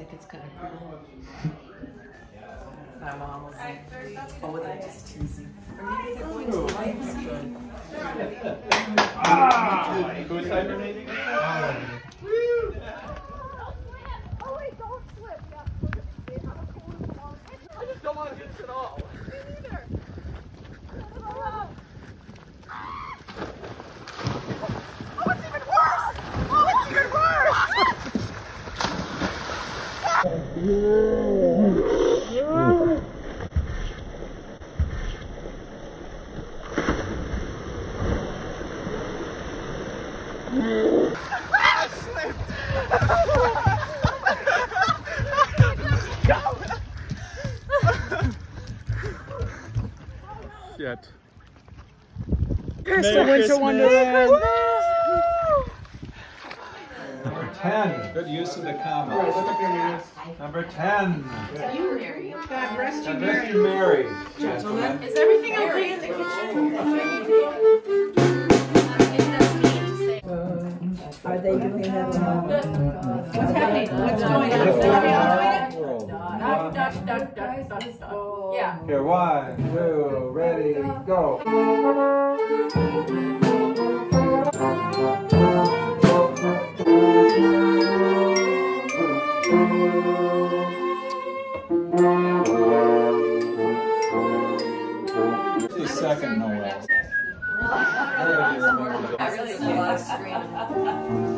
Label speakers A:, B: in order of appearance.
A: think it's kind of cool. My mom was like, oh, they're just teasing. Or maybe they're going to life school.
B: Who's hibernating?
C: Oh wait, don't slip. Yeah, they have a cold wall.
B: I just don't want to get it all.
C: Me neither. Oh, it's even worse! Oh, it's even worse!
B: Shit.
D: Here's the winter wonderland.
B: Number 10. Good use of the comma. Number 10.
A: You, Mary.
D: God rest you,
B: God
D: Mary.
B: rest you, Mary. Gentlemen.
A: Is everything okay in the kitchen?
D: Are they doing that?
A: What's happening? What's going on? Yeah.
B: Here, 1, 2, ready, go. The second Noel.
A: I really love the screen.